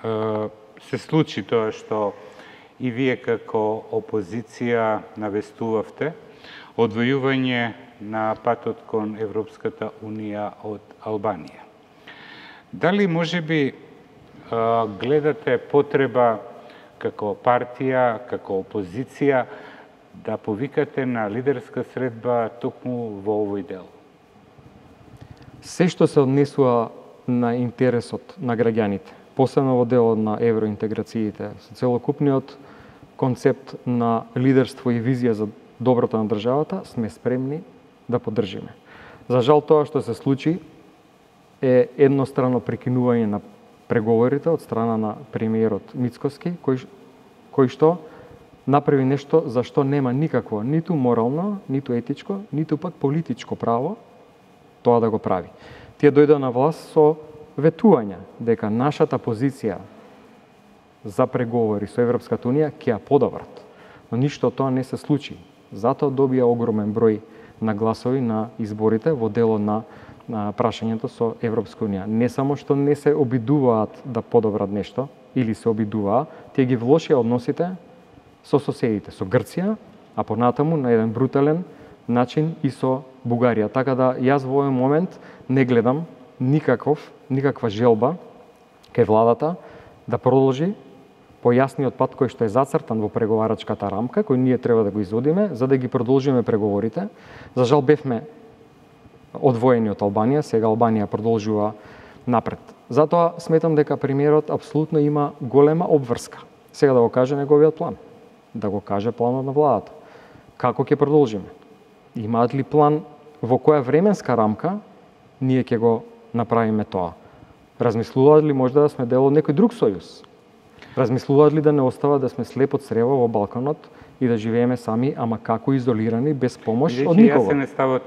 се случи тоа што и вие како опозиција навестувавте, одвојување на патот кон Европската Унија од Албанија. Дали можеби гледате потреба како партија, како опозиција, да повикате на лидерска средба токму во овој дел? Се што се однесува на интересот на граѓаните, посебно во делот на евроинтеграциите, со целокупниот концепт на лидерство и визија за доброто на државата, сме спремни да поддржиме. За жал, тоа што се случи е еднострано прекинување на преговорите од страна на премиерот Мицкоски, кој што направи нешто за што нема никакво ниту морално, ниту етичко, ниту пак политичко право тоа да го прави. Тие дојдоа на власт со ветување дека нашата позиција за преговори со Европската Унија ќе ја подобрат. Но ништо тоа не се случи. Затоа добија огромен број на гласови на изборите во делот на прашањето со Европска Унија. Не само што не се обидуваат да подобрат нешто, или се обидуваа, тие ги влошија односите со соседите, со Грција, а понатаму на еден брутален начин и со Бугарија. Така да јас во овој момент не гледам никаква желба кај владата да продолжи по јасниот пат кој што е зацртан во преговарачката рамка, кој ние треба да го изводиме, за да ги продолжиме преговорите. За жал бевме одвоени од Албанија, сега Албанија продолжува напред. Затоа сметам дека премиерот апсолутно има голема обврска. Сега да го каже неговиот план, да го каже планот на владата. Како ќе продолжиме? Имаат ли план во која временска рамка ние ќе го направиме тоа? Размислуваат ли можда да сме дел од некој друг сојуз? Размислуваат ли да не остават да сме слеп од црево во Балканот и да живееме сами, ама како изолирани, без помош од никого?